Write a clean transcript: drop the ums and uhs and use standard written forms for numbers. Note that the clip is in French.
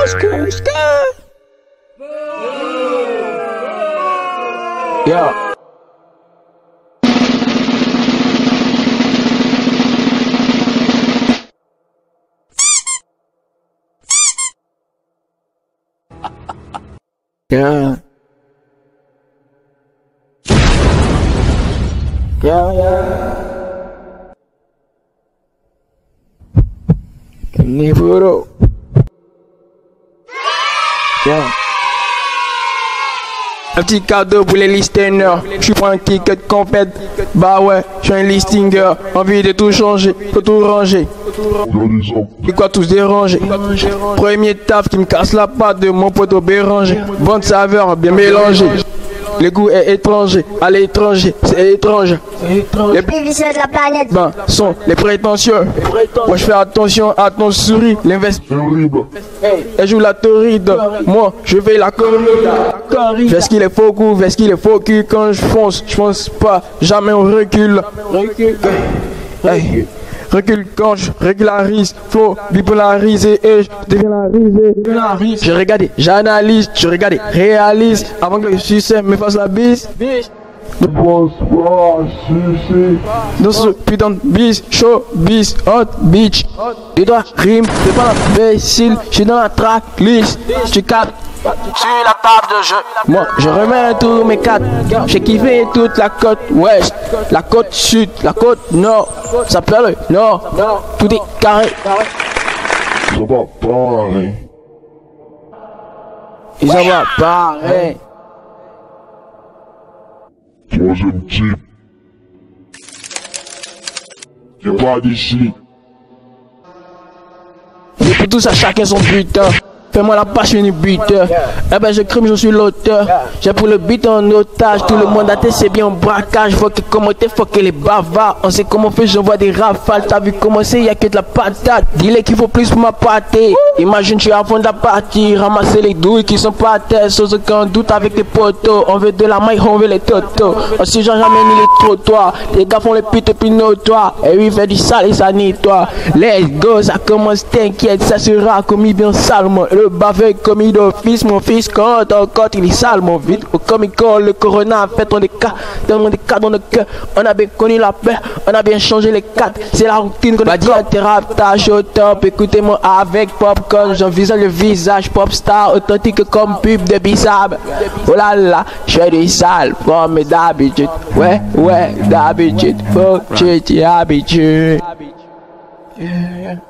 Yeah. Yeah. Yeah. Ini bro. Yeah. Un petit cadeau pour les listeners. Je prends un ticket de compète. Bah ouais, je suis un listinger. Envie de tout changer, faut tout ranger. Et quoi tous déranger. Premier taf qui me casse la patte de mon poteau Béranger. Bonne saveur, bien mélangée. Le goût est étranger, à l'étranger, c'est étrange. Les plus vicieux de la planète sont les prétentieux. Moi je fais attention à ton souris, l'investissement. Elle joue la torride, moi je vais la corrida. Fais ce qu'il est faux goût, fais ce qu'il est faux cul. Quand je fonce pas, jamais on recule. Hey. Recule quand je régularise, flow bipolarisé et je deviens la risée. J'ai regardé, j'analyse, je regarde, réalise avant que le succès me fasse la bise. Dans ce putain de bis, show, bis, hot, bitch. Tu dois rime, t'es pas imbécile, je suis dans la tracklist, tu captes. Sur la table de jeu, moi je remets tous mes cartes. J'ai kiffé toute la côte ouest, la côte sud, la côte nord. Ça s'appelle le nord, tout est carré. Ça va pareil. Ils en voient pareil. Troisième type. Y'a pas d'ici. Et pour tout ça, chacun son butin. Fais-moi la passion du buteur. Eh ben je crime, je suis l'auteur. J'ai pris le but en otage. Tout le monde a tête, c'est bien un braquage. Faut que commenter, faut que les bavards. On sait comment faire, j'envoie des rafales. T'as vu comment c'est, y'a que de la patate. Dis-les qu'il faut plus pour ma pâté. Imagine, tu es à fond de la partie. Ramasser les douilles qui sont pas à terre. Sans aucun doute avec les poteaux. On veut de la maille, on veut les totos. On sait jamais ni les trottoirs. Les gars font les putes plus notoires. Et oui, fait du sale et ça nettoie. Let's go, ça commence, t'inquiète. Ça sera commis bien salement. Le bavé commis d'office, mon fils, quand il est sale, mon vide. Comme il colle, le corona a fait tant de cas, tellement de cas dans le cœur. On a bien connu la paix, on a bien changé les quatre. C'est la routine qu'on a dit à thérapie, tâche au top. Écoutez-moi avec popcorn, j'envisage le visage popstar, authentique comme pub de Bissab. Oh là là, je fais du sale, comme d'habitude. Ouais, d'habitude, faut que tu t'y habitues. Yeah.